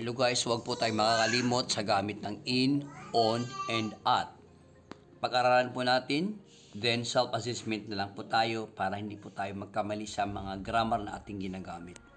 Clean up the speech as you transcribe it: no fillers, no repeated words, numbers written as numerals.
Hello guys, huwag po tayong makakalimot sa gamit ng in, on, and at. Pag-aralan po natin, then self-assessment na lang po tayo para hindi po tayo magkamali sa mga grammar na ating ginagamit.